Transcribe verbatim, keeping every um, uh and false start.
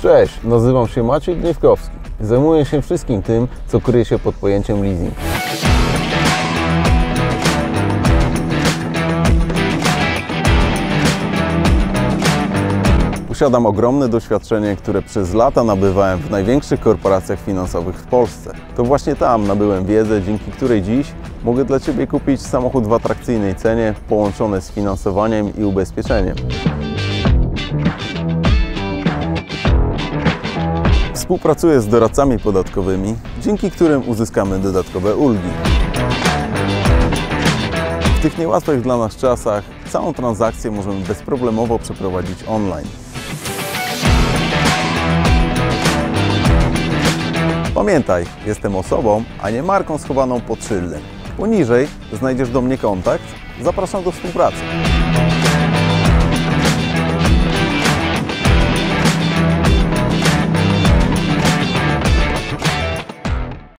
Cześć, nazywam się Maciej Gniewkowski. Zajmuję się wszystkim tym, co kryje się pod pojęciem leasing. Posiadam ogromne doświadczenie, które przez lata nabywałem w największych korporacjach finansowych w Polsce. To właśnie tam nabyłem wiedzę, dzięki której dziś mogę dla Ciebie kupić samochód w atrakcyjnej cenie, połączony z finansowaniem i ubezpieczeniem. Współpracuję z doradcami podatkowymi, dzięki którym uzyskamy dodatkowe ulgi. W tych niełatwych dla nas czasach całą transakcję możemy bezproblemowo przeprowadzić online. Pamiętaj, jestem osobą, a nie marką schowaną pod szyldem. Poniżej znajdziesz do mnie kontakt. Zapraszam do współpracy.